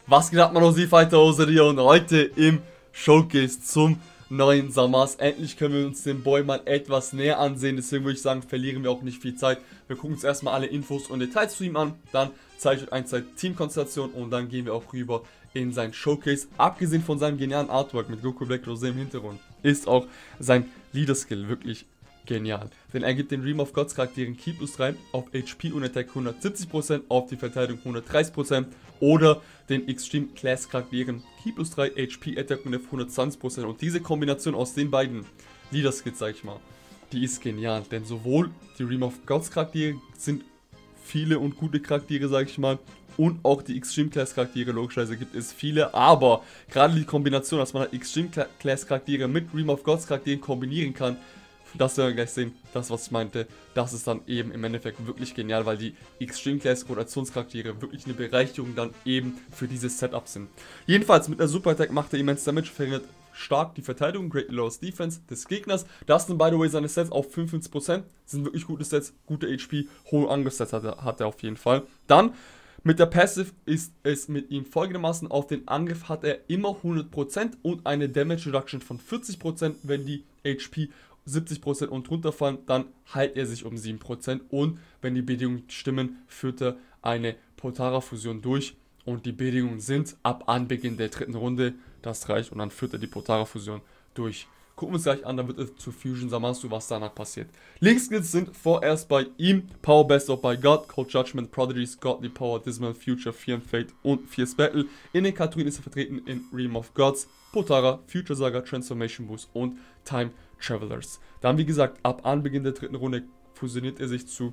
Was geht ab, man aus Fighter Oseria und heute im Showcase zum neuen Zamasu. Endlich können wir uns den Boy mal etwas näher ansehen, deswegen würde ich sagen, verlieren wir auch nicht viel Zeit. Wir gucken uns erstmal alle Infos und Details zu ihm an, dann zeige ich euch ein, zwei Teamkonstellationen und dann gehen wir auch rüber in sein Showcase. Abgesehen von seinem genialen Artwork mit Goku Black Rosé im Hintergrund, ist auch sein Leader-Skill wirklich genial. Denn er gibt den Realm of Gods Charakteren Ki plus 3 auf HP und Attack 170%, auf die Verteidigung 130% oder den Extreme Class Charakteren Ki plus 3 HP, Attack und 120%. Und diese Kombination aus den beiden Leader Skills, sag ich mal, die ist genial. Denn sowohl die Realm of Gods Charaktere sind viele und gute Charaktere, sag ich mal, und auch die Extreme Class Charaktere, logischerweise gibt es viele, aber gerade die Kombination, dass man halt Extreme Class Charaktere mit Realm of Gods Charakteren kombinieren kann, das werden wir gleich sehen, das was ich meinte, das ist dann eben im Endeffekt wirklich genial, weil die Extreme Class Rotationscharaktere wirklich eine Bereicherung dann eben für dieses Setup sind. Jedenfalls mit der Super Attack macht er immens Damage, verringert stark die Verteidigung, Greatly Lowers Defense des Gegners. Das sind by the way seine Stats auf 55%, sind wirklich gute Stats, gute HP, hohe Angriffsstats hat er auf jeden Fall. Dann mit der Passive ist es mit ihm folgendermaßen: Auf den Angriff hat er immer 100% und eine Damage Reduction von 40%, wenn die HP 70% und runterfallen, dann heilt er sich um 7% und wenn die Bedingungen stimmen, führt er eine Potara-Fusion durch und die Bedingungen sind ab Anbeginn der dritten Runde, das reicht, und dann führt er die Potara-Fusion durch. Gucken wir uns gleich an, dann wird es zu Fusion Zamasu, was danach passiert. Link-Skills sind vorerst bei ihm Power Best of by God, Cold Judgment, Prodigies, Godly Power, Dismal Future, Fear and Fate und Fierce Battle. In den Kategorien ist er vertreten in Realm of Gods, Potara, Future Saga, Transformation Boost und Time Travelers. Dann wie gesagt, ab Anbeginn der dritten Runde fusioniert er sich zu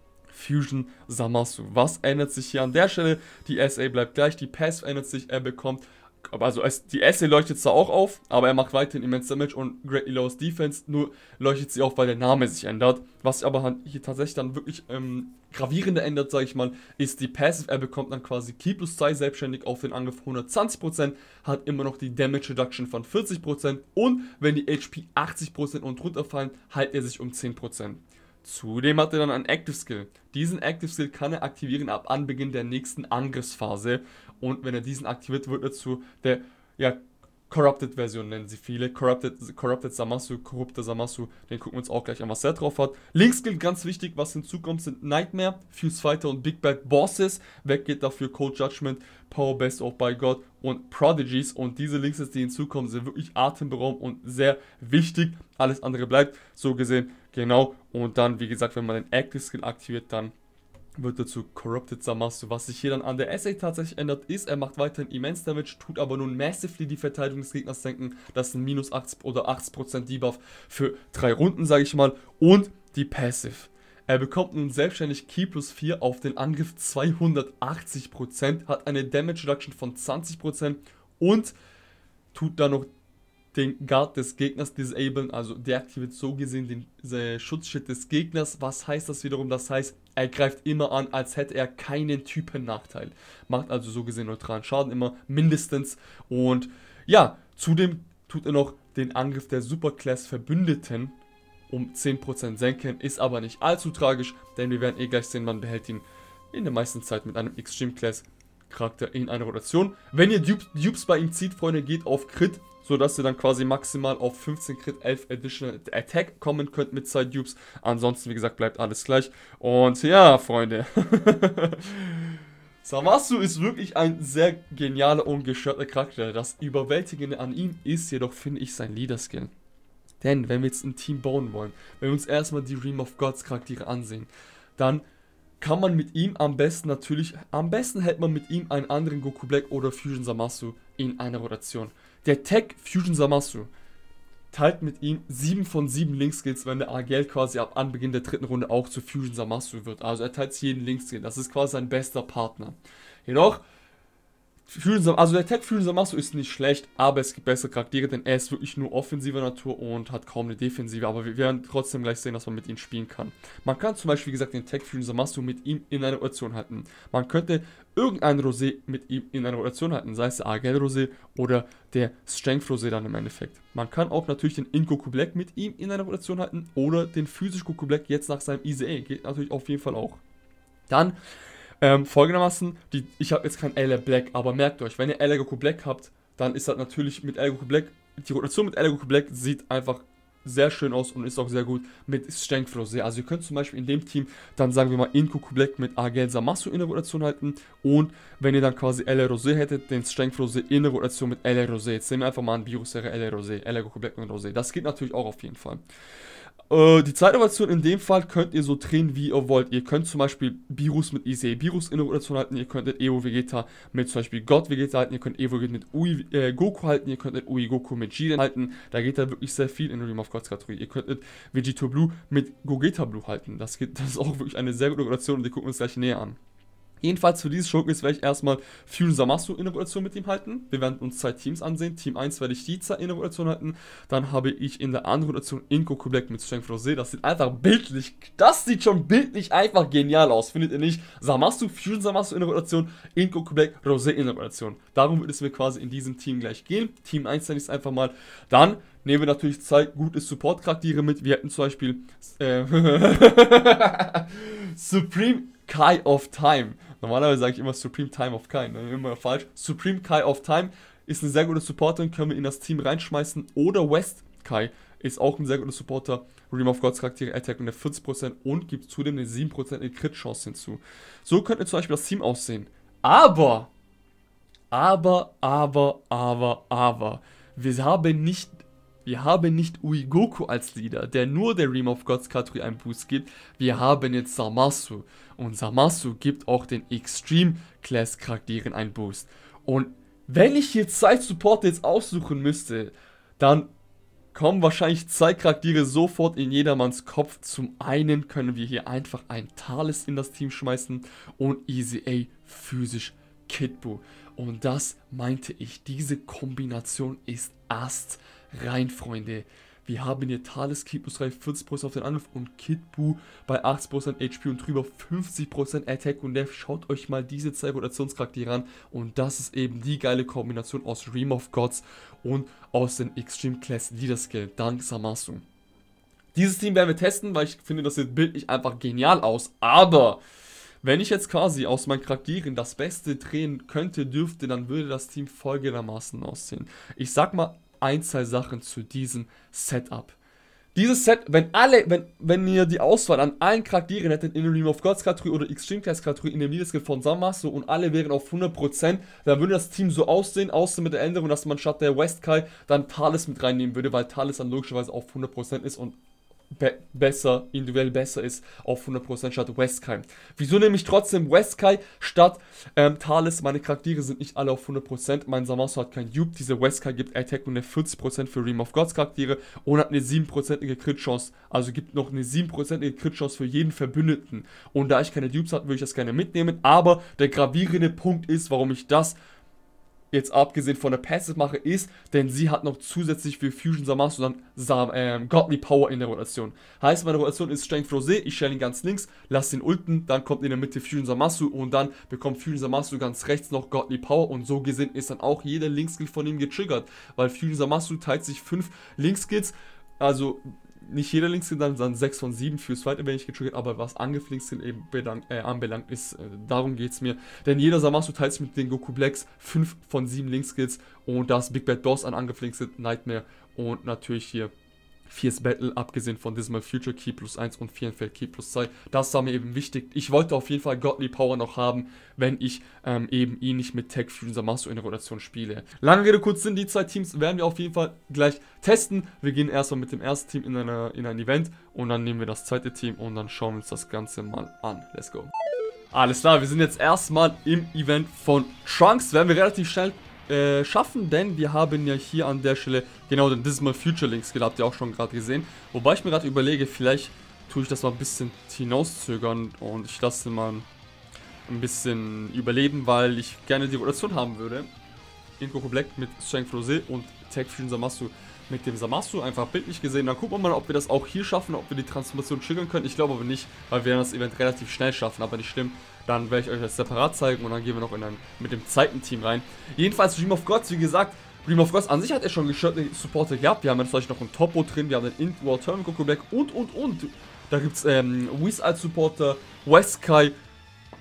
Fusion Zamasu. Was ändert sich hier an der Stelle? Die SA bleibt gleich, die Passive ändert sich, er bekommt, also die SA leuchtet zwar auch auf, aber er macht weiterhin immense Damage und Greatly Lowers Defense, nur leuchtet sie auf, weil der Name sich ändert. Was sich aber hier tatsächlich dann wirklich gravierender ändert, sage ich mal, ist die Passive. Er bekommt dann quasi Ki plus 2 selbstständig auf den Angriff 120%, hat immer noch die Damage Reduction von 40% und wenn die HP 80% und runterfallen, heilt er sich um 10%. Zudem hat er dann einen Active Skill. Diesen Active Skill kann er aktivieren ab Anbeginn der nächsten Angriffsphase. Und wenn er diesen aktiviert, wird er zu der Corrupted Version, nennen sie viele. Corrupted Zamasu, korrupter Zamasu. Den gucken wir uns auch gleich an, was er drauf hat. Link Skill, ganz wichtig, was hinzukommt, sind Nightmare, Fuse Fighter und Big Bad Bosses. Weg geht dafür Cold Judgment, Power Best of by God und Prodigies. Und diese Links, die hinzukommen, sind wirklich atemberaubend und sehr wichtig. Alles andere bleibt, so gesehen, genau. Und dann, wie gesagt, wenn man den Active Skill aktiviert, dann wird er zu Corrupted Zamasu. Was sich hier dann an der SA tatsächlich ändert, ist, er macht weiterhin immense Damage, tut aber nun massively die Verteidigung des Gegners senken. Das sind minus 80 oder 80% Debuff für 3 Runden, sage ich mal. Und die Passive. Er bekommt nun selbstständig Ki plus 4 auf den Angriff 280%, hat eine Damage Reduction von 20% und tut dann noch den Guard des Gegners disablen, also deaktiviert so gesehen den Schutzschild des Gegners. Was heißt das wiederum? Das heißt, er greift immer an, als hätte er keinen Typen-Nachteil. Macht also so gesehen neutralen Schaden immer mindestens. Und ja, zudem tut er noch den Angriff der Superclass Verbündeten um 10% senken. Ist aber nicht allzu tragisch, denn wir werden gleich sehen, man behält ihn in der meisten Zeit mit einem Extreme Class Charakter in einer Rotation. Wenn ihr Dupes bei ihm zieht, Freunde, geht auf Crit, sodass ihr dann quasi maximal auf 15 Crit, 11 Additional Attack kommen könnt mit 2 Dupes. Ansonsten, wie gesagt, bleibt alles gleich. Und ja, Freunde. Zamasu ist wirklich ein sehr genialer und gestörter Charakter. Das Überwältigende an ihm ist jedoch, finde ich, sein Leader-Skill. Denn, wenn wir jetzt ein Team bauen wollen, wenn wir uns erstmal die Realm of Gods Charaktere ansehen, dann kann man mit ihm am besten hält man mit ihm einen anderen Goku Black oder Fusion Zamasu in einer Rotation. Der Tech Fusion Zamasu teilt mit ihm 7 von 7 Link-Skills, wenn der AGL quasi ab Anbeginn der dritten Runde auch zu Fusion Zamasu wird. Also er teilt jeden Link-Skill, das ist quasi sein bester Partner. Jedoch, der Tech Fusion Zamasu ist nicht schlecht, aber es gibt bessere Charaktere, denn er ist wirklich nur offensiver Natur und hat kaum eine Defensive, aber wir werden trotzdem gleich sehen, dass man mit ihm spielen kann. Man kann zum Beispiel, wie gesagt, den Tech Fusion Zamasu mit ihm in einer Rotation halten. Man könnte irgendein Rosé mit ihm in einer Rotation halten, sei es der AGL Rosé oder der Strength Rosé dann im Endeffekt. Man kann auch natürlich den In Goku Black mit ihm in einer Rotation halten oder den Physisch Goku Black jetzt nach seinem ICE, geht natürlich auf jeden Fall auch. Dann Folgendermaßen, ich habe jetzt kein LR Black, aber merkt euch, wenn ihr LR Goku Black habt, dann ist das natürlich mit LR Goku Black, die Rotation mit LR Goku Black sieht einfach sehr schön aus und ist auch sehr gut mit Strength Rosé. Also ihr könnt zum Beispiel in dem Team dann, sagen wir mal, in Goku Black mit Argel Zamasu in der Rotation halten, und wenn ihr dann quasi LR Rosé hättet, den Strength Rosé in der Rotation mit LR Rosé. Jetzt nehmen wir einfach mal an Virus-Serie LR Rosé, LR Goku Black und Rosé. Das geht natürlich auch auf jeden Fall. Die zweite Rotation in dem Fall könnt ihr so drehen, wie ihr wollt. Ihr könnt zum Beispiel Beerus mit Ise Beerus in der Rotation halten, ihr könntet Evo Vegeta mit zum Beispiel God Vegeta halten, ihr könnt Evo Vegeta mit Ui Goku halten, ihr könntet Ui Goku mit Jiren halten. Da geht da wirklich sehr viel in der Realm of Gods Kategorie. Ihr könntet Vegito Blue mit Gogeta Blue halten. Das ist auch wirklich eine sehr gute Rotation und die gucken wir uns gleich näher an. Jedenfalls für dieses Showcase werde ich erstmal Fusion Zamasu in der Rotation mit ihm halten. Wir werden uns 2 Teams ansehen. Team 1 werde ich Jiza in der Rotation halten. Dann habe ich in der anderen Rotation in Goku Black mit Strength Rosé. Das sieht einfach bildlich, das sieht schon bildlich einfach genial aus, findet ihr nicht? Zamasu, Fusion Zamasu in der Rotation, in Goku Black, Rosé in der Rotation. Darum wird es mir quasi in diesem Team gleich gehen. Team 1 nenne ich es einfach mal. Dann nehmen wir natürlich 2 gute Support-Charaktere mit. Wir hätten zum Beispiel Supreme Kai of Time. Normalerweise sage ich immer Supreme Time of Kai, ne? Immer falsch. Supreme Kai of Time ist eine sehr gute Supporterin, können wir in das Team reinschmeißen. Oder West Kai ist auch ein sehr guter Supporter. Realm of Gods Charaktere Attack und 40% und gibt zudem eine 7% Crit-Chance hinzu. So könnte zum Beispiel das Team aussehen. Aber, wir haben nicht Ui Goku als Leader, der nur der Realm of Gods Kategorie einen Boost gibt. Wir haben jetzt Zamasu. Und Zamasu gibt auch den Extreme Class Charakteren einen Boost. Und wenn ich hier 2 Supporter jetzt aussuchen müsste, dann kommen wahrscheinlich 2 Charaktere sofort in jedermanns Kopf. Zum einen können wir hier einfach einen Thales in das Team schmeißen und Easy A physisch Kid Buu. Und das meinte ich, diese Kombination ist astrein, Freunde. Wir haben hier Thales, Ki plus 3, 40% auf den Angriff und Kid Buu bei 80% HP und drüber 50% Attack. Und der schaut euch mal diese 2 Rotationscharaktere an. Und das ist eben die geile Kombination aus Realm of Gods und aus den Extreme Class Leader Skill, dank Zamasu. Dieses Team werden wir testen, weil ich finde, das sieht bildlich einfach genial aus. Aber wenn ich jetzt quasi aus meinen Charakteren das Beste drehen könnte, dürfte, dann würde das Team folgendermaßen aussehen. Ich sag mal 1, 2 Sachen zu diesem Setup. Dieses Set, wenn ihr die Auswahl an allen Charakteren hättet in der Realm of Gods Kategorie oder Extreme Class Kategorie in dem Leader Skill von Zamasu und alle wären auf 100%, dann würde das Team so aussehen, außer mit der Änderung, dass man statt der West Kai dann Thales mit reinnehmen würde, weil Thales dann logischerweise auf 100% ist und individuell besser ist auf 100% statt Westkai. Wieso nehme ich trotzdem Westkai statt Thales? Meine Charaktere sind nicht alle auf 100%. Mein Zamasu hat kein Dupe. Diese Westkai gibt Attack und eine 40% für Realm of Gods Charaktere und hat eine 7% Crit-Chance. Also gibt noch eine 7% Crit-Chance für jeden Verbündeten. Und da ich keine Dupes habe, würde ich das gerne mitnehmen. Aber der gravierende Punkt ist, warum ich das jetzt abgesehen von der Passive mache, ist, denn sie hat noch zusätzlich für Fusion Zamasu dann Godly Power in der Rotation. Heißt, meine Rotation ist Strength Rosé, ich stelle ihn ganz links, lasse ihn ulten, dann kommt in der Mitte Fusion Zamasu und dann bekommt Fusion Zamasu ganz rechts noch Godly Power und so gesehen ist dann auch jeder Linkskill von ihm getriggert, weil Fusion Zamasu teilt sich 5 Linkskills, also nicht jeder Linkskill, dann 6 von 7 fürs zweite wenn ich getriggert, aber was Angriff-Linkskill eben anbelangt ist, darum geht es mir. Denn jeder Zamasu teilt sich mit den Goku Blacks 5 von 7 Linkskills und das Big Bad Boss an Angriff-Linkskill, Nightmare und natürlich hier Fierce Battle, abgesehen von Dismal Future Ki plus 1 und Vierenfeld Ki plus 2. Das war mir eben wichtig. Ich wollte auf jeden Fall Godly Power noch haben, wenn ich eben ihn nicht mit Tech Fusion Zamasu in der Rotation spiele. Lange Rede, kurz Sinn, die 2 Teams werden wir auf jeden Fall gleich testen. Wir gehen erstmal mit dem ersten Team in ein Event und dann nehmen wir das zweite Team und dann schauen wir uns das Ganze mal an. Let's go. Alles klar, wir sind jetzt erstmal im Event von Trunks. Werden wir relativ schnell schaffen, denn wir haben ja hier an der Stelle genau den Dismal Future Link Skill, habt ihr auch schon gerade gesehen. Wobei ich mir gerade überlege, vielleicht tue ich das mal ein bisschen hinauszögern und ich lasse mal ein bisschen überleben, weil ich gerne die Rotation haben würde. In Goku Black mit Strength Rosé und Tech Fusion Zamasu mit dem Zamasu, einfach bildlich gesehen. Dann gucken wir mal, ob wir das auch hier schaffen, ob wir die Transformation triggern können. Ich glaube aber nicht, weil wir werden das Event relativ schnell schaffen, aber nicht schlimm. Dann werde ich euch das separat zeigen und dann gehen wir noch mit dem zweiten Team rein. Jedenfalls Realm of Gods, wie gesagt, Realm of Gods an sich hat er schon geschirrte Supporter gehabt. Wir haben jetzt vielleicht noch einen Topo drin, wir haben den Int World Tournament Goku Black und. Da gibt es Whis als Supporter, Westkai,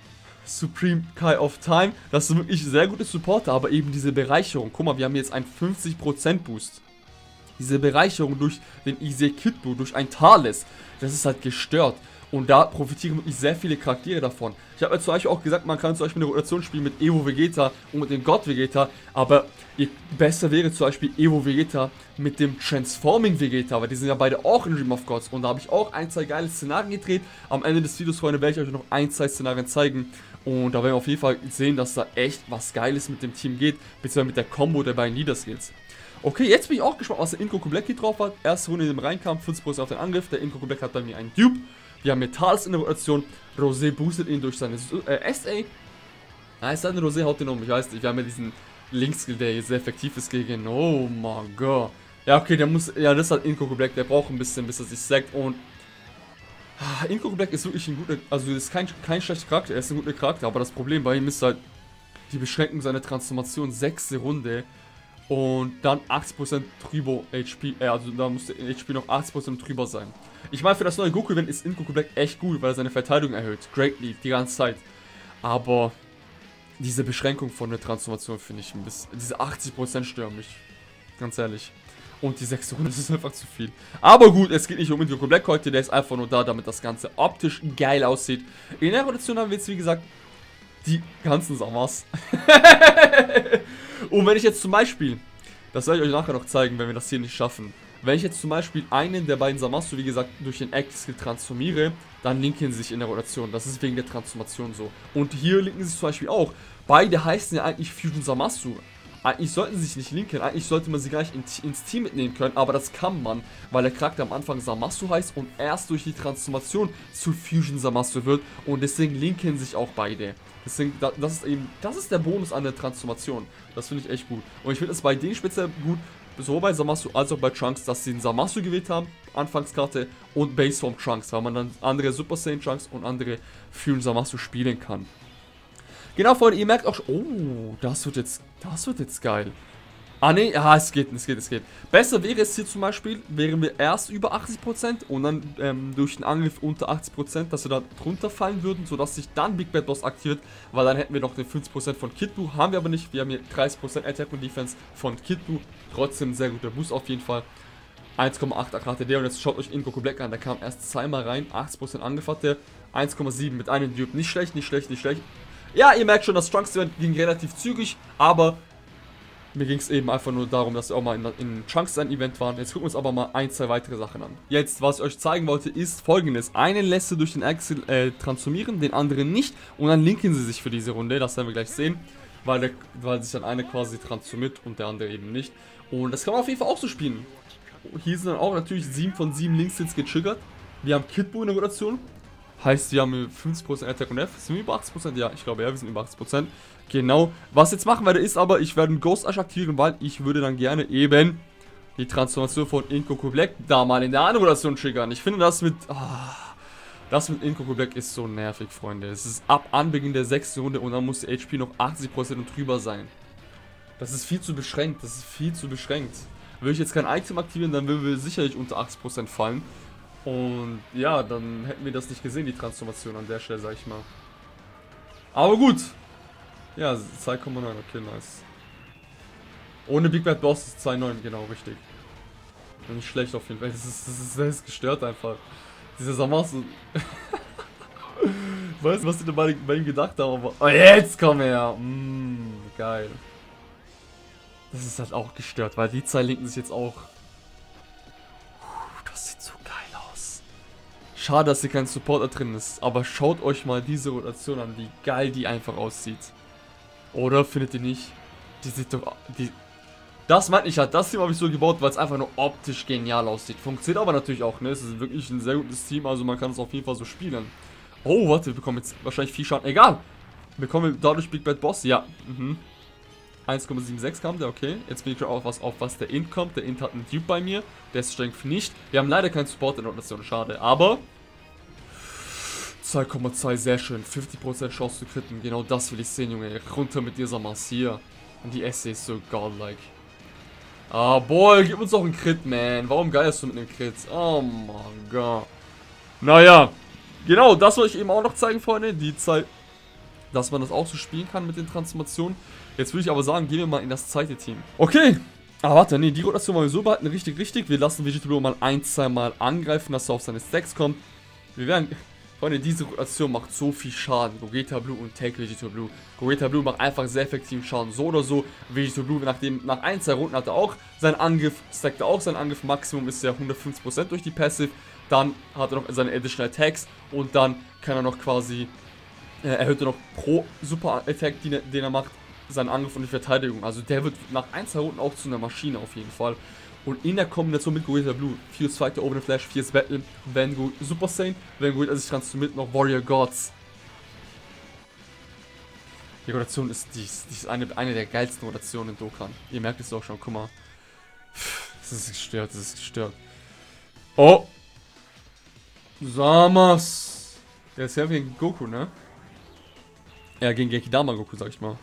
Supreme Kai of Time. Das sind wirklich sehr gute Supporter, aber eben diese Bereicherung. Guck mal, wir haben jetzt einen 50% Boost. Diese Bereicherung durch den Isekitbu, durch ein Thales, das ist halt gestört. Und da profitieren wirklich sehr viele Charaktere davon. Ich habe ja zum Beispiel auch gesagt, man kann zum Beispiel eine Rotation spielen mit Evo Vegeta und mit dem God Vegeta. Aber besser wäre zum Beispiel Evo Vegeta mit dem Transforming Vegeta. Weil die sind ja beide auch in Dream of Gods. Und da habe ich auch ein, zwei geile Szenarien gedreht. Am Ende des Videos, Freunde, werde ich euch noch ein, zwei Szenarien zeigen. Und da werden wir auf jeden Fall sehen, dass da echt was Geiles mit dem Team geht. Beziehungsweise mit der Combo der beiden Leader-Skills. Okay, jetzt bin ich auch gespannt, was der Inkoku Black hier drauf hat. Erste Runde, in dem reinkam, 50% auf den Angriff. Der Inkoku Black hat bei mir einen Dupe. Wir haben Metals in der Rotation. Rosé boostet ihn durch seine SA. Nein, seine Rosé haut den um. Ich weiß nicht, wir haben ja diesen Link-Skill, der hier sehr effektiv ist gegen. Oh mein Gott. Ja, okay, der muss. Ja, das hat Inkoku Black. Der braucht ein bisschen, bis er sich sackt. Und. Inkoku Black ist wirklich ein guter. Also, ist kein schlechter Charakter. Er ist ein guter Charakter. Aber das Problem bei ihm ist halt die Beschränkung seiner Transformation. 6. Runde. Und dann 80% drüber HP. Also, da muss der HP noch 80% drüber sein. Ich meine, für das neue Goku-Event ist Inkoku Black echt gut, weil er seine Verteidigung erhöht. Greatly, die ganze Zeit. Aber diese Beschränkung von der Transformation finde ich ein bisschen. Diese 80% stören mich. Ganz ehrlich. Und die 6. Runde, das ist einfach zu viel. Aber gut, es geht nicht um Inkoku Black heute. Der ist einfach nur da, damit das Ganze optisch geil aussieht. In der Rotation haben wir jetzt, wie gesagt, die ganzen Samas. Und wenn ich jetzt zum Beispiel, das werde ich euch nachher noch zeigen, wenn wir das hier nicht schaffen. Wenn ich jetzt zum Beispiel einen der beiden Zamasu, wie gesagt, durch den Active-Skill transformiere, dann linken sie sich in der Rotation. Das ist wegen der Transformation so. Und hier linken sie sich zum Beispiel auch. Beide heißen ja eigentlich Fusion Zamasu. Eigentlich sollten sie sich nicht linken, eigentlich sollte man sie gleich ins Team mitnehmen können, aber das kann man, weil der Charakter am Anfang Zamasu heißt und erst durch die Transformation zu Fusion Zamasu wird und deswegen linken sich auch beide. Deswegen, das ist der Bonus an der Transformation. Das finde ich echt gut. Und ich finde es bei denen speziell gut, sowohl bei Zamasu als auch bei Trunks, dass sie einen Zamasu gewählt haben, Anfangskarte und Baseform Trunks, weil man dann andere Super Saiyan Trunks und andere Fusion Zamasu spielen kann. Genau, Freunde, ihr merkt auch schon, oh, das wird jetzt geil. Ah, ne, ja, es geht. Besser wäre es hier zum Beispiel, wären wir erst über 80% und dann durch den Angriff unter 80%, dass wir da drunter fallen würden, sodass sich dann Big Bad Boss aktiviert, weil dann hätten wir noch den 50% von Kid Buu, haben wir aber nicht, wir haben hier 30% Attack und Defense von Kid Buu, trotzdem sehr guter Boost auf jeden Fall. 1,8 KTD und jetzt schaut euch Inkoku Black an, der kam erst zweimal rein, 80% Angriff hat der, 1,7 mit einem Dupe, nicht schlecht. Ja, ihr merkt schon, das Trunks-Event ging relativ zügig, aber mir ging es eben einfach nur darum, dass wir auch mal in Trunks ein Event waren. Jetzt gucken wir uns aber mal ein, zwei weitere Sachen an. Jetzt, was ich euch zeigen wollte, ist folgendes. Einen lässt du durch den Axel transformieren, den anderen nicht. Und dann linken sie sich für diese Runde, das werden wir gleich sehen. Weil sich dann eine quasi transformiert und der andere eben nicht. Und das kann man auf jeden Fall auch so spielen. Hier sind dann auch natürlich 7 von 7 Links getriggert. Wir haben Kid Buu in der Rotation. Heißt, wir haben 50% Attack und F. Sind wir über 80%? Ja, ich glaube, ja, wir sind über 80%. Genau. Was ich jetzt machen werde, ist aber, ich werde einen Ghost Ash aktivieren, weil ich würde dann gerne eben die Transformation von Inkoku Black da mal in der anderen Rotation triggern. Ich finde das mit Inkoku Black ist so nervig, Freunde. Es ist ab Anbeginn der 6. Runde und dann muss die HP noch 80% und drüber sein. Das ist viel zu beschränkt. Würde ich jetzt kein Item aktivieren, dann würden wir sicherlich unter 80% fallen. Und ja, dann hätten wir das nicht gesehen, die Transformation an der Stelle, sag ich mal. Aber gut. Ja, 2,9, okay, nice. Ohne Big Bad Boss ist 2,9, genau, richtig. Nicht schlecht auf jeden Fall. Das ist gestört einfach. Dieser Zamasu. Ich weiß nicht, was die da bei ihm gedacht haben, aber. Oh, jetzt komm her! Geil. Das ist halt auch gestört, weil die zwei linken sich jetzt auch. Das sieht so geil aus. Schade, dass hier kein Supporter drin ist, aber schaut euch mal diese Rotation an, wie geil die einfach aussieht. Oder findet ihr nicht? Die sieht doch. Das meinte ich halt, das Team habe ich so gebaut, weil es einfach nur optisch genial aussieht. Funktioniert aber natürlich auch, ne? Es ist wirklich ein sehr gutes Team, also man kann es auf jeden Fall so spielen. Oh, warte, wir bekommen jetzt wahrscheinlich viel Schaden. Egal! Bekommen wir dadurch Big Bad Boss? Ja. 1,76 kam der, okay. Jetzt bin ich schon auf was der Int kommt. Der Int hat einen Dupe bei mir. Der Strength nicht. Wir haben leider keinen Support in der Rotation, schade. Aber 2,2, sehr schön. 50% Chance zu critten. Genau das will ich sehen, Junge. Runter mit dieser Mass hier. Und die SC ist so godlike. Ah, boy, gib uns doch einen Crit, man. Warum geilst du mit einem Crit? Oh mein Gott. Naja. Genau, das wollte ich eben auch noch zeigen, Freunde. Die Zeit. dass man das auch so spielen kann mit den Transformationen. Jetzt würde ich aber sagen, gehen wir mal in das zweite Team. Okay. Ah, warte, nee, die Rotation wollen wir so behalten. Richtig. Wir lassen Vegeta Blue mal 1-2 Mal angreifen, dass er auf seine Stacks kommt. Wir werden... Freunde, diese Rotation macht so viel Schaden. Gogeta Blue und Take Vegeta Blue. Gogeta Blue macht einfach sehr effektiven Schaden. So oder so. Vegeta Blue, nach 1-2 Runden hat er auch seinen Angriff. Stackt er auch seinen Angriff. Maximum ist ja 150% durch die Passive. Dann hat er noch seine Additional Attacks. Und dann kann er noch quasi... erhöht er noch pro Super Attack, den er macht, seinen Angriff und die Verteidigung. Also der wird nach 1-2 Runden auch zu einer Maschine auf jeden Fall. Und in der Kombination mit Gogeta Blue, 4 Fighter, Open Flash, 4 Battle, Vanguard, Super Saiyan, Vanguard sich transformiert noch Warrior Gods. Die Rotation ist eine der geilsten Rotationen in Dokkan. Ihr merkt es auch schon, guck mal. Das ist gestört. Oh! Samas! Der ist ja gegen Goku, ne? Ja, gegen Gekidama Goku, sag ich mal.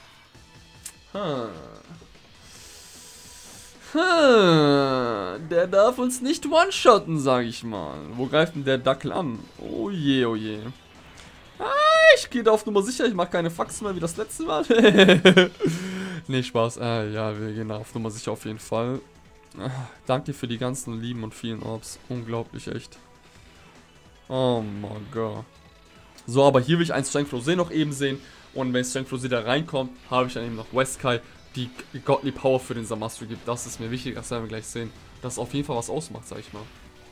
Der darf uns nicht one-shotten, sag ich mal. Wo greift denn der Dackel an? Oh je, oh je. Ich gehe da auf Nummer sicher, ich mache keine Faxen mehr wie das letzte Mal. Nee, Spaß. Ja, wir gehen da auf Nummer sicher auf jeden Fall. Danke für die ganzen lieben und vielen Orbs. Unglaublich, echt. Oh mein Gott. So, aber hier will ich einen Strength Flow noch eben sehen. Und wenn Strength Flow da reinkommt, habe ich dann eben noch Westsky, die Godly Power für den Zamasu gibt. Das ist mir wichtig, das werden wir gleich sehen. Das auf jeden Fall was ausmacht, sag ich mal.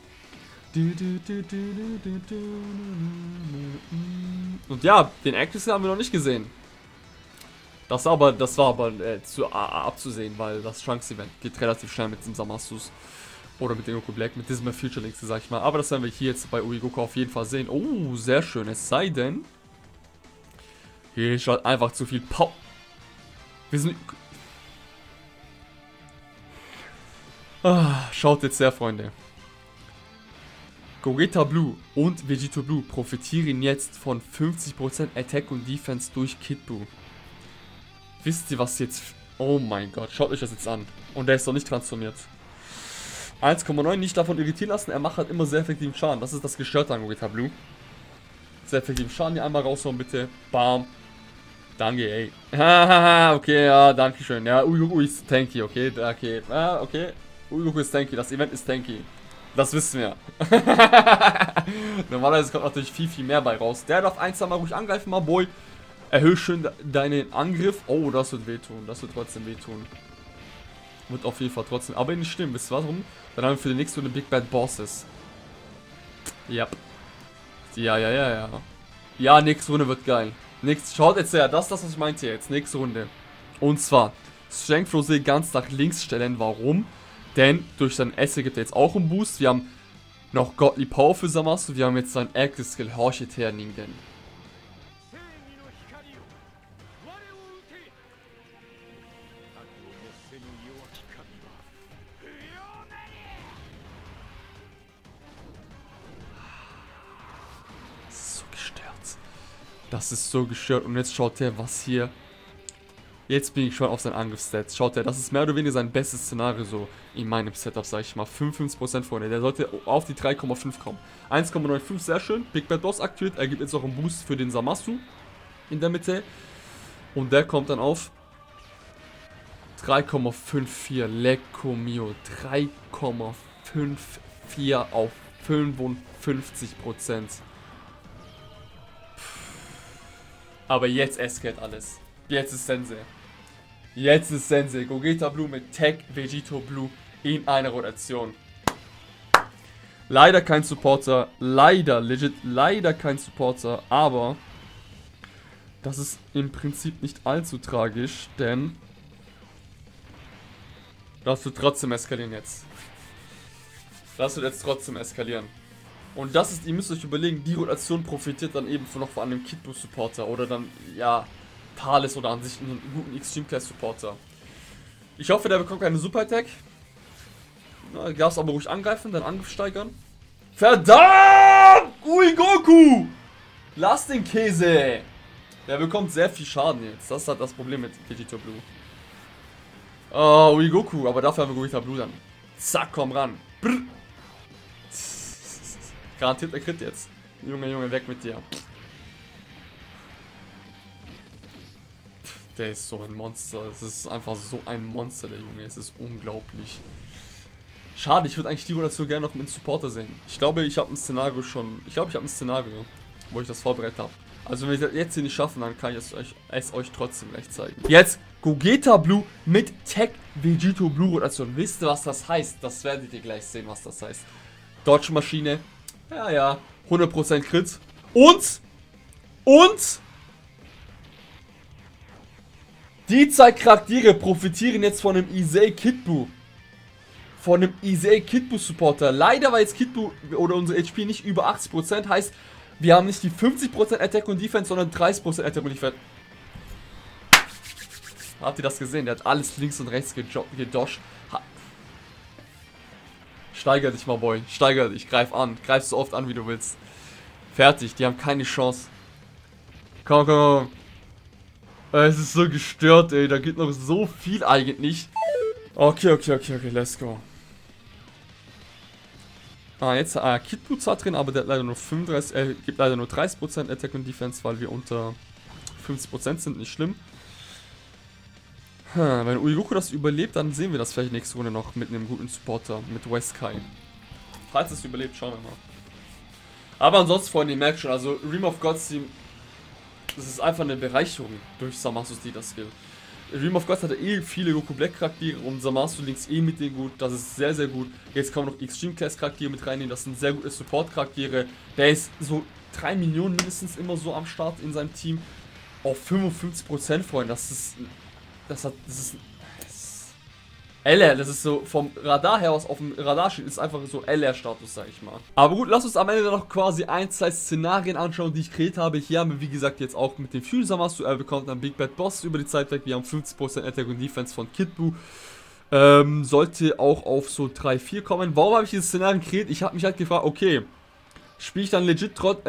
Und ja, den Actress haben wir noch nicht gesehen. Das war aber abzusehen, weil das Trunks Event geht relativ schnell mit dem Zamasus. Oder mit dem Goku Black, mit diesem Future Links, sag ich mal. Aber das werden wir hier jetzt bei Uigoku auf jeden Fall sehen. Oh, sehr schön. Es sei denn, hier ist halt einfach zu viel Power. Wir sind... Schaut jetzt her, Freunde. Gogeta Blue und Vegeta Blue profitieren jetzt von 50% Attack und Defense durch Kid Buu. Wisst ihr, was jetzt... Oh mein Gott, schaut euch das jetzt an. Und der ist noch nicht transformiert. 1,9 nicht davon irritieren lassen, er macht halt immer sehr effektiven Schaden. Das ist das Gestörte an Gogeta Blue. Sehr effektiven Schaden hier einmal raushauen, bitte. Bam. Danke, ey. Hahaha, okay, ja, danke schön. Ja, Uigoku ist tanky, okay, okay. Ja, okay. Uigoku ist tanky, das Event ist tanky. Das wissen wir. Normalerweise kommt natürlich viel mehr bei raus. Der darf 1-2 Mal ruhig angreifen, mal Boy. Erhöhe schön deinen Angriff. Oh, das wird wehtun. Das wird trotzdem wehtun. Wird auf jeden Fall trotzdem. Aber nicht schlimm. Wisst ihr warum? Dann haben wir für die nächste Runde Big Bad Bosses. Ja. Ja. Ja, nächste Runde wird geil. Schaut jetzt her. Das ist das, was ich meinte jetzt. Nächste Runde. Und zwar Strength Rosé ganz nach links stellen. Warum? Denn durch sein Esse gibt er jetzt auch einen Boost. Wir haben noch Godly Power für Zamasu. Wir haben jetzt seinen Active Skill Horchiter Ningen. So gestört. Das ist so gestört. Und jetzt schaut er, was hier... Jetzt bin ich schon auf seinen Angriffsstats. Schaut her, das ist mehr oder weniger sein bestes Szenario so in meinem Setup, sag ich mal. 55% vorne. Der sollte auf die 3,5 kommen. 1,95, sehr schön. Big Bad Boss aktiviert. Er gibt jetzt auch einen Boost für den Zamasu in der Mitte. Und der kommt dann auf 3,54. Lecco mio. 3,54 auf 55%. Aber jetzt eskaliert alles. Jetzt ist Sensei. Jetzt ist Sensei. Gogeta Blue mit Tech Vegeta Blue in einer Rotation. Leider kein Supporter. Leider kein Supporter. Aber das ist im Prinzip nicht allzu tragisch, denn das wird trotzdem eskalieren jetzt. Das wird jetzt trotzdem eskalieren. Und das ist, ihr müsst euch überlegen, die Rotation profitiert dann eben noch von einem Kid Buu Supporter oder dann, ja, Thales oder an sich einen guten Extreme Class Supporter. Ich hoffe, der bekommt keine Super Attack. Du darfst aber ruhig angreifen, deinen Angriff steigern. Verdammt! Uigoku! Lass den Käse! Der bekommt sehr viel Schaden jetzt. Das ist halt das Problem mit Vegeta Blue. Oh, Uigoku, aber dafür haben wir Gogeta Blue dann. Zack, komm ran. Brr. Garantiert der Crit jetzt. Junge, weg mit dir. Der ist so ein Monster. Es ist einfach so ein Monster, der Junge. Es ist unglaublich. Schade, ich würde eigentlich die Rotation gerne noch mit Supporter sehen. Ich glaube, ich habe ein Szenario schon. Ich glaube, ich habe ein Szenario, wo ich das vorbereitet habe. Also wenn wir das jetzt hier nicht schaffen, dann kann ich es euch trotzdem gleich zeigen. Jetzt Gogeta Blue mit Tech Vegito Blue Rotation. Wisst ihr, was das heißt? Das werdet ihr gleich sehen, was das heißt. Deutsche Maschine. Ja, ja. 100% Crit. Und die zwei Charaktere profitieren jetzt von dem Issei Kid-Buu. Von dem Issei Kid-Buu Supporter. Leider war jetzt Kid-Buu oder unsere HP nicht über 80%. Heißt, wir haben nicht die 50% Attack und Defense, sondern 30% Attack und Defense. Habt ihr das gesehen? Der hat alles links und rechts gedoscht. Steiger dich mal, Boy. Steiger dich. Greif an. Greif so oft an, wie du willst. Fertig. Die haben keine Chance. Komm, komm, komm. Es ist so gestört, ey. Da geht noch so viel eigentlich. Okay. Let's go. Jetzt Kid-Buu zwar drin, aber der hat leider nur 35, gibt leider nur 30% Attack und Defense, weil wir unter 50% sind, nicht schlimm. Wenn Uigoku das überlebt, dann sehen wir das vielleicht nächste Runde noch mit einem guten Supporter, mit Weskai. Falls es überlebt, schauen wir mal. Aber ansonsten, Freunde, ihr merkt schon, also Realm of Gods Team, das ist einfach eine Bereicherung durch Zamasus Leader-Skill. Realm of Gods hatte eh viele Goku Black Charaktere und Zamasu links eh mit denen gut, das ist sehr, sehr gut. Jetzt kann man noch Extreme Class Charaktere mit reinnehmen, das sind sehr gute Support Charaktere. Der ist so 3 Millionen mindestens immer so am Start in seinem Team. Auf 55%, Freunde, das ist LR, das ist so vom Radar her, was auf dem Radar steht, ist einfach so LR-Status, sag ich mal. Aber gut, lass uns am Ende noch quasi 1, 2 Szenarien anschauen, die ich kreiert habe. Hier haben wir, wie gesagt, jetzt auch mit dem Fusion Zamasu, bekommt dann Big Bad Boss über die Zeit weg. Wir haben 50% Attack und Defense von Kid-Buu. Sollte auch auf so 3, 4 kommen. Warum habe ich dieses Szenario kreiert? Ich habe mich halt gefragt, okay, spiele ich dann legit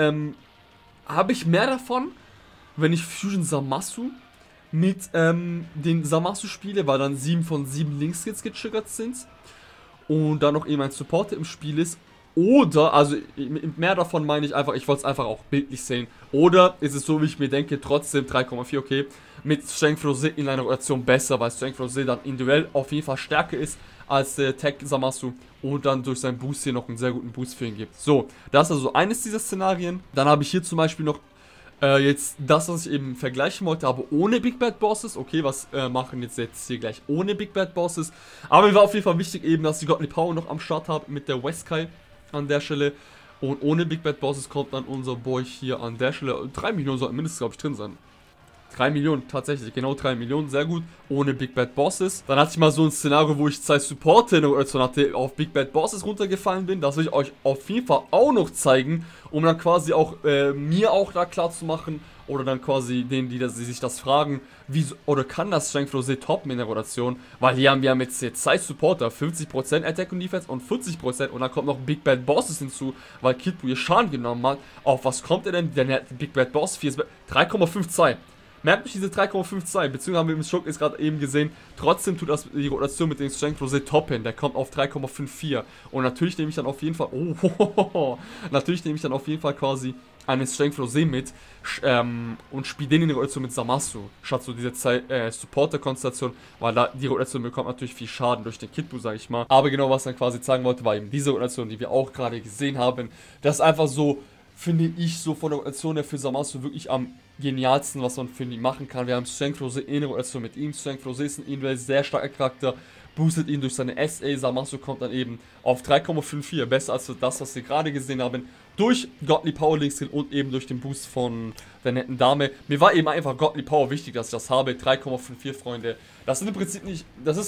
habe ich mehr davon, wenn ich Fusion Zamasu mit den Zamasu spiele, weil dann 7 von 7 Linkskills getriggert sind und dann noch eben ein Supporter im Spiel ist. Oder, also mehr davon meine ich einfach, ich wollte es einfach auch bildlich sehen. Oder ist es so, wie ich mir denke, trotzdem 3,4 okay, mit Strength Rosé in einer Rotation besser, weil Strength Rosé dann individuell auf jeden Fall stärker ist als Tech Zamasu und dann durch seinen Boost hier noch einen sehr guten Boost für ihn gibt. So, das ist also eines dieser Szenarien. Dann habe ich hier zum Beispiel noch jetzt das, was ich eben vergleichen wollte, aber ohne Big Bad Bosses. Okay, was machen jetzt hier gleich ohne Big Bad Bosses? Aber mir war auf jeden Fall wichtig eben, dass ich Godly Power noch am Start habe mit der Weskai an der Stelle. Und ohne Big Bad Bosses kommt dann unser Boy hier an der Stelle. 3 Millionen sollten mindestens, glaube ich, drin sein. 3 Millionen, tatsächlich, genau 3 Millionen, sehr gut, ohne Big Bad Bosses. Dann hatte ich mal so ein Szenario, wo ich 2 Supporter in der Rotation hatte, auf Big Bad Bosses runtergefallen bin. Das will ich euch auf jeden Fall auch noch zeigen, um dann quasi auch mir auch da klar zu machen, oder dann quasi denen, die sich das fragen, wieso, oder kann das Strength Rosé toppen in der Rotation? Weil hier haben wir jetzt 2 Supporter, 50% Attack und Defense und 40% und dann kommt noch Big Bad Bosses hinzu, weil Kid-Buu hier Schaden genommen hat. Auf was kommt er denn? Denn er hat Big Bad Boss 3,52. Merkt euch diese 3,52, beziehungsweise haben wir im Schock ist gerade eben gesehen, trotzdem tut das die Rotation mit dem Strength Rosé top hin, der kommt auf 3,54 und natürlich nehme ich dann auf jeden Fall, natürlich nehme ich dann auf jeden Fall quasi einen Strength Rosé mit und spiele den in der Rotation mit Zamasu, statt so diese Supporter-Konstellation, weil da die Rotation bekommt natürlich viel Schaden durch den Kid-Buu, sag ich mal. Aber genau, was ich dann quasi zeigen wollte, war eben diese Rotation, die wir auch gerade gesehen haben, das ist einfach so, finde ich, so von der Rotation her für Zamasu wirklich am genialsten, was man für ihn machen kann. Wir haben Strength Rosé in der Rotation mit ihm. Strength Rosé ist ein individuell sehr starker Charakter, boostet ihn durch seine SA. Zamasu kommt dann eben auf 3,54, besser als das, was wir gerade gesehen haben, durch Godly Power Link Skill und eben durch den Boost von der netten Dame. Mir war eben einfach Godly Power wichtig, dass ich das habe. 3,54, Freunde. Das sind im Prinzip nicht, das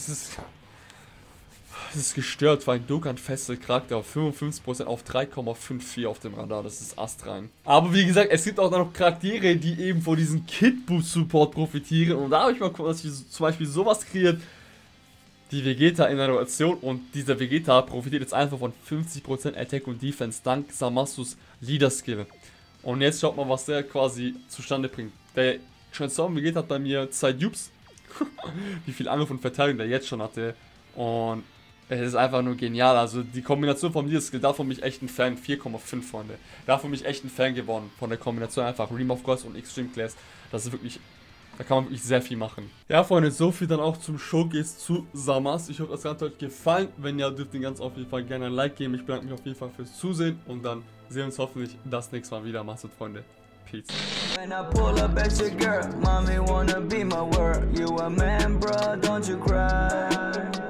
ist gestört, weil ein Dokkan feste Charakter auf 55% auf 3,54 auf dem Radar, das ist astrein. Aber wie gesagt, es gibt auch noch Charaktere, die eben von diesem Kid-Buu Support profitieren und da habe ich mal gucken, dass ich zum Beispiel sowas kreiert, die Vegeta in der Rotation und dieser Vegeta profitiert jetzt einfach von 50% Attack und Defense dank Zamasus Leader Skill. Und jetzt schaut mal, was der quasi zustande bringt. Der Transform Vegeta hat bei mir 2 Dupes, wie viel Angriff und Verteidigung der jetzt schon hatte und es ist einfach nur genial, also die Kombination vom Leader Skill, davon bin ich echt ein Fan, 4,5 Freunde. Davon bin ich echt ein Fan geworden, von der Kombination einfach Realm of Gods und Extreme Class. Das ist wirklich Da kann man wirklich sehr viel machen. Ja, Freunde, so viel dann auch zum Showcase zu Samas. Ich hoffe, das Ganze hat euch gefallen. Wenn ja, dürft ihr ganz auf jeden Fall gerne ein Like geben. Ich bedanke mich auf jeden Fall fürs Zusehen und dann sehen wir uns hoffentlich das nächste Mal wieder. Macht's gut, Freunde. Peace. When I pull up at your girl, mommy wanna be my world. You a man, bro, don't you cry.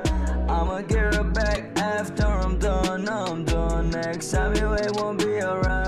I'ma get her back after I'm done. Next time you ain't won't be around.